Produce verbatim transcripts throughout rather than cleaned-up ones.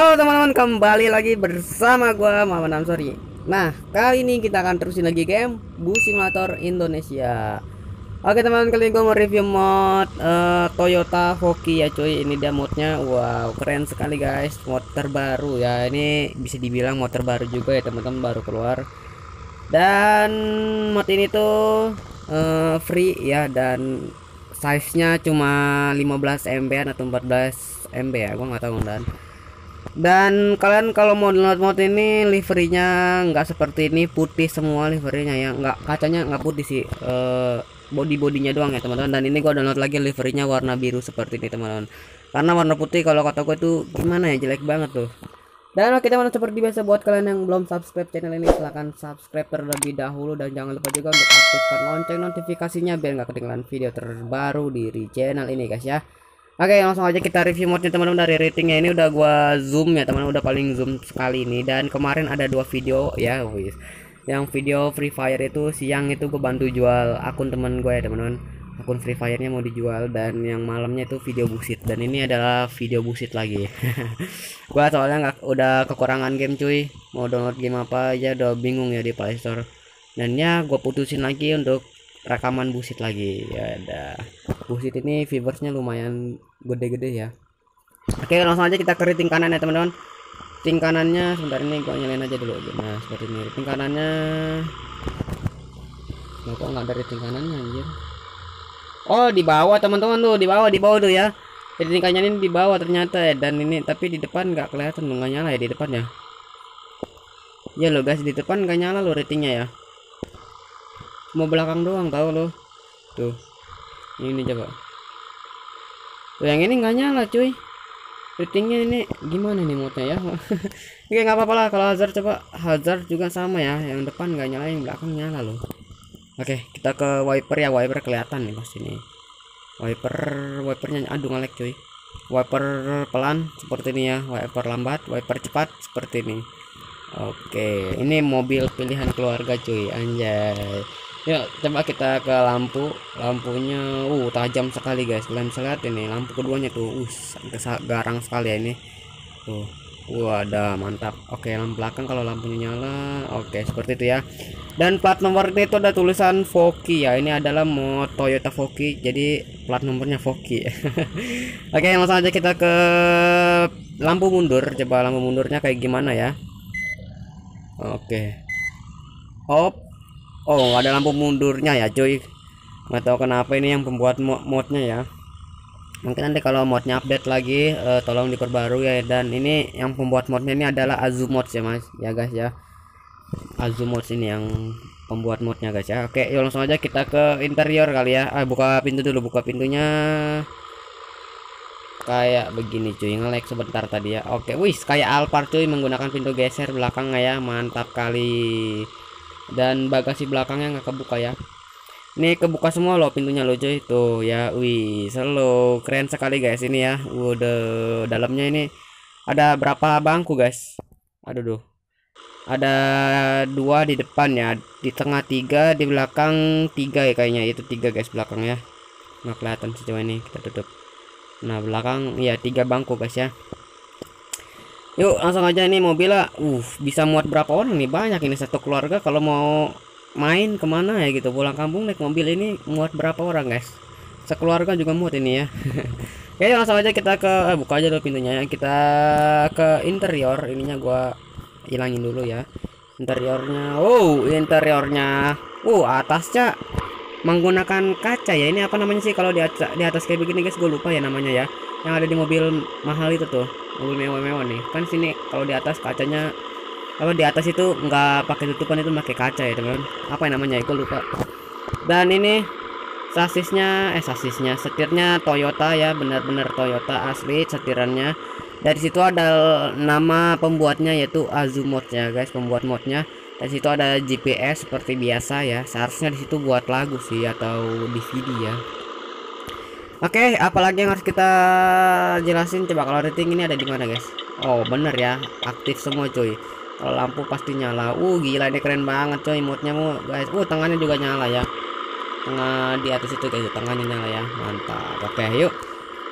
Halo teman-teman, kembali lagi bersama gua Muhammad Amsori. Nah, kali ini kita akan terusin lagi game Bus Simulator Indonesia. Oke teman-teman, kali ini gua mau review mod uh, Toyota Foki ya cuy. Ini dia modnya, wow keren sekali guys. Mod terbaru ya, ini bisa dibilang mod terbaru juga ya teman-teman, baru keluar. Dan mod ini tuh uh, free ya, dan size-nya cuma lima belas M B atau empat belas M B ya, gua nggak tahu. Dan dan kalian kalau mau download mod ini, liverynya nggak seperti ini putih semua liverynya ya, nggak, kacanya nggak putih sih, uh, body bodinya doang ya teman-teman. Dan ini gua download lagi liverynya warna biru seperti ini teman-teman, karena warna putih kalau kata gue tuh gimana ya, jelek banget tuh. Dan oke teman-teman, seperti biasa buat kalian yang belum subscribe channel ini, silahkan subscribe terlebih dahulu, dan jangan lupa juga untuk aktifkan lonceng notifikasinya biar nggak ketinggalan video terbaru di channel ini guys ya. Oke, langsung aja kita review modnya teman-teman. Dari ratingnya ini udah gua zoom ya teman-teman, udah paling zoom sekali ini. Dan kemarin ada dua video ya wis. Yang video Free Fire itu siang itu gue bantu jual akun teman gue ya teman-teman, akun Free Fire-nya mau dijual. Dan yang malamnya itu video busit, dan ini adalah video busit lagi. Gua soalnya nggak, udah kekurangan game cuy, mau download game apa aja udah bingung ya di Play Store. Dan ya gue putusin lagi untuk rekaman busit lagi ya. Ada busit ini viewersnya lumayan gede-gede ya. Oke, langsung aja kita ke rating kanan ya teman-teman. Rating kanannya sebentar, ini gua nyalain aja dulu. Nah seperti ini rating kanannya. Nah, kok nggak ada rating kanannya anjir. Oh di bawah teman-teman tuh, di bawah di bawah tuh ya. Rating kanannya ini di bawah ternyata ya. Dan ini tapi di depan nggak kelihatan, nggak nyala ya di depan ya. Ya lo guys, di depan nggak nyala lo ratingnya ya. Mau belakang doang tahu lo. Tuh. Ini coba. Tuh yang ini nggak nyala cuy. Ratingnya ini gimana nih modnya ya? Oke, nggak apa-apa lah. Kalau hazard coba, hazard juga sama ya. Yang depan nggak nyala, yang belakang nyala loh. Oke, kita ke wiper ya. Wiper kelihatan nih pasti nih. Wiper, wipernya aduh ngelek cuy. Wiper pelan seperti ini ya. Wiper lambat, wiper cepat seperti ini. Oke, ini mobil pilihan keluarga cuy, anjay. Yuk coba kita ke lampu. Lampunya uh tajam sekali guys, kalian bisa lihat ini lampu keduanya tuh, uh garang sekali ya ini tuh. Wah ada mantap. Oke, lampu belakang kalau lampunya nyala. Oke seperti itu ya. Dan plat nomor ini tuh ada tulisan Foki ya, ini adalah mod Toyota Foki, jadi plat nomornya Foki. Oke, langsung aja kita ke lampu mundur. Coba lampu mundurnya kayak gimana ya. Oke, hop. Oh ada lampu mundurnya ya cuy, nggak tahu kenapa ini yang pembuat mod modnya ya. Mungkin nanti kalau modnya update lagi uh, tolong diperbarui ya. Dan ini yang pembuat modnya ini adalah Azumods ya mas ya guys ya. Azumods ini yang pembuat modnya guys ya. Oke yuk langsung aja kita ke interior kali ya. Ah buka pintu dulu, buka pintunya kayak begini cuy, nge-lag sebentar tadi ya. Oke wis kayak Alphard cuy, menggunakan pintu geser belakang ya, mantap kali. Dan bagasi belakangnya nggak kebuka ya, ini kebuka semua loh pintunya loh cuy tuh ya. Wih selo keren sekali guys ini ya. Udah dalamnya ini ada berapa bangku guys, aduh duh. Ada dua di depan ya, di tengah tiga, di belakang tiga ya kayaknya, itu tiga guys belakang ya, nggak kelihatan sih, coba ini kita tutup. Nah belakang ya tiga bangku guys ya. Yuk langsung aja, ini mobilnya uh bisa muat berapa orang nih, banyak ini, satu keluarga kalau mau main kemana ya gitu, pulang kampung naik mobil ini muat berapa orang guys, sekeluarga juga muat ini ya. Oke langsung aja kita ke eh, buka aja dulu pintunya ya. Kita ke interior, ininya gua hilangin dulu ya interiornya. Oh interiornya uh atasnya menggunakan kaca ya. Ini apa namanya sih kalau di atas, di atas kayak begini guys, gue lupa ya namanya ya, yang ada di mobil mahal itu tuh, mobil mewah-mewah nih kan. Sini kalau di atas kacanya, kalau di atas itu nggak pakai tutupan, itu pakai kaca ya teman-teman. Apa yang namanya itu lupa. Dan ini sasisnya eh sasisnya setirnya Toyota ya, benar-benar Toyota asli setirannya. Dari situ ada nama pembuatnya yaitu Azumods ya guys, pembuat modnya. Dari situ ada G P S seperti biasa ya, seharusnya di situ buat lagu sih atau D V D ya. Oke, apalagi yang harus kita jelasin, coba kalau rating ini ada di mana guys. Oh bener ya, aktif semua cuy. Kalau lampu pasti nyala. Uh gila ini keren banget coy modnya mu guys. Uh tangannya juga nyala ya, tengah di atas itu guys, tangannya nyala ya, mantap. Oke yuk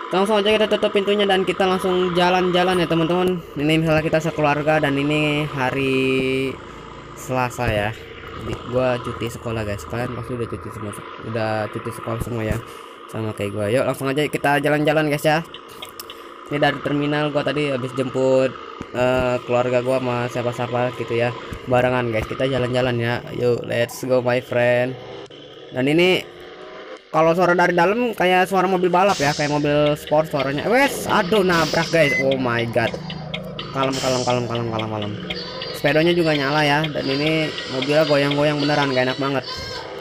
Langsung aja kita tutup pintunya dan kita langsung jalan-jalan ya teman-teman. Ini misalnya kita sekeluarga dan ini hari Selasa ya. Jadi gua cuti sekolah guys. Kalian pasti udah cuti semua, udah cuti sekolah semua ya. Sama kayak gua. Yuk langsung aja kita jalan-jalan guys ya. Ini dari terminal gua tadi habis jemput uh, keluarga gua sama siapa-siapa gitu ya. Barengan guys, kita jalan-jalan ya. Yuk let's go my friend. Dan ini kalau suara dari dalam kayak suara mobil balap ya, kayak mobil sport suaranya. Wes, aduh nabrak guys. Oh my god. Kalem kalem kalem kalem kalem kalem. Sepedanya juga nyala ya, dan ini mobilnya goyang-goyang beneran, gak enak banget.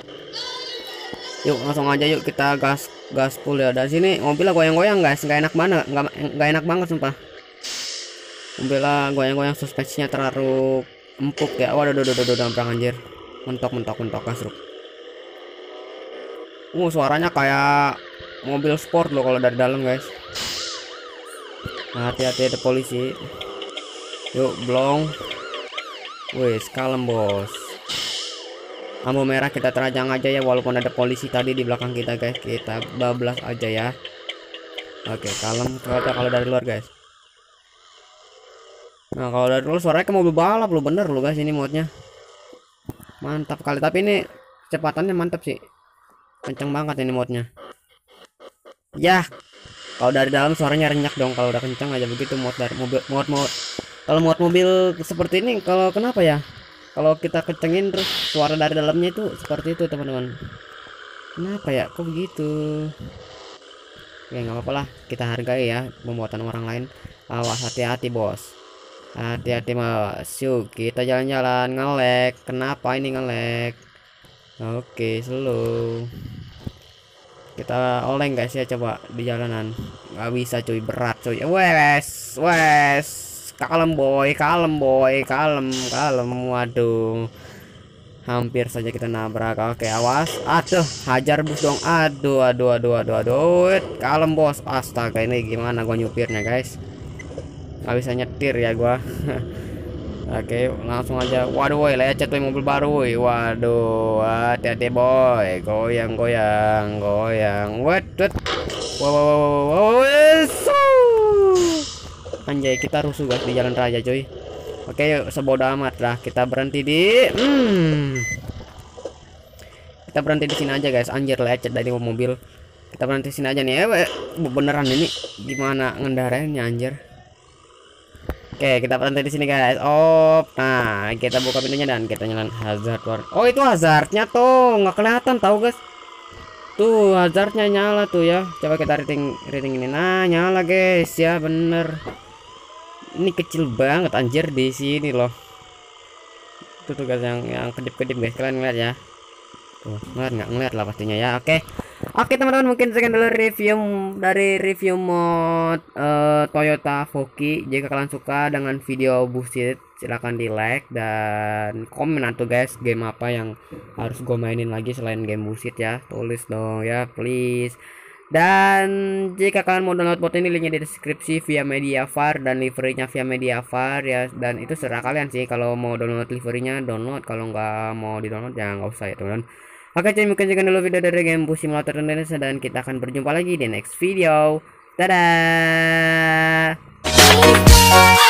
Yuk langsung aja yuk kita gas gas full ya. Dari sini mobilnya goyang-goyang guys, gak enak banget, nggak nggak enak banget sumpah. Mobilnya goyang-goyang, suspensinya terlalu empuk ya. Waduh, duh, duh, duh, duh, dampang anjir. Mentok mentok mentok kasruk. Uh, suaranya kayak mobil sport loh kalau dari dalam guys. Nah, hati-hati ada polisi. Yuk blong. Wes kalem bos. Lampu merah kita terajang aja ya, walaupun ada polisi tadi di belakang kita guys. Kita bablas aja ya. Oke kalem. Kalau kalau dari luar guys. Nah kalau dari luar suaranya ke mobil balap lo, bener lo guys, ini modnya mantap kali. Tapi ini kecepatannya mantap sih, kenceng banget ini modnya ya. Kalau dari dalam suaranya renyak dong kalau udah kenceng aja begitu. Mod dari mobil, mod mod kalau mod mobil seperti ini, kalau kenapa ya, kalau kita kencengin terus suara dari dalamnya itu seperti itu teman-teman. Kenapa ya kok begitu? Ya nggak apa-apa lah, kita hargai ya pembuatan orang lain. Awas, hati-hati bos, hati-hati mas. Yuk kita jalan-jalan. Ngelek, kenapa ini ngelek? Oke slow. Kita oleng guys ya, coba di jalanan. Nggak bisa cuy, berat cuy. Wes wes kalem boy, kalem boy, kalem kalem. Waduh, hampir saja kita nabrak. Oke awas, aduh hajar bus dong. Aduh aduh aduh aduh aduh. Kalem bos. Astaga, ini gimana gua nyupirnya guys, nggak bisa nyetir ya gua. Oke langsung aja. Waduh woy, lecet tuh mobil baru woy. Waduh, hati-hati boy, goyang goyang goyang. What what. Wow wow wow wow. Anjay, kita rusuh guys di jalan raya coy. Oke yuk, sebodoh amat lah, kita berhenti di hmm. Kita berhenti di sini aja guys. Anjir lecet dari mobil. Kita berhenti sini aja nih. Eh beneran ini gimana ngendarainnya anjir. Oke, kita berhenti di sini guys. Oh, nah kita buka pintunya dan kita nyalain hazard war. Oh itu hazardnya tuh nggak kelihatan tahu guys. Tuh hazardnya nyala tuh ya. Coba kita rating rating ini. Nah nyala guys ya, bener. Ini kecil banget anjir di sini loh. Tuh tuh guys yang yang kedip-kedip guys, kalian ngeliat ya. Tuh ngeliat nggak? Ngeliat lah pastinya ya. Oke. Oke teman-teman, mungkin sekian dulu review dari review mod uh, Toyota Voki. Jika kalian suka dengan video bullshit, silahkan di like dan komen atau guys game apa yang harus gue mainin lagi selain game bullshit ya. Tulis dong ya please. Dan jika kalian mau download bot ini, linknya di deskripsi via Mediafire dan liverynya via Mediafire ya. Dan itu serah kalian sih, kalau mau download liverynya download, kalau nggak mau di download ya nggak usah ya teman-teman. Oke jadi mungkin sekian dulu video dari game Bus Simulator Indonesia, dan kita akan berjumpa lagi di next video. Dadah.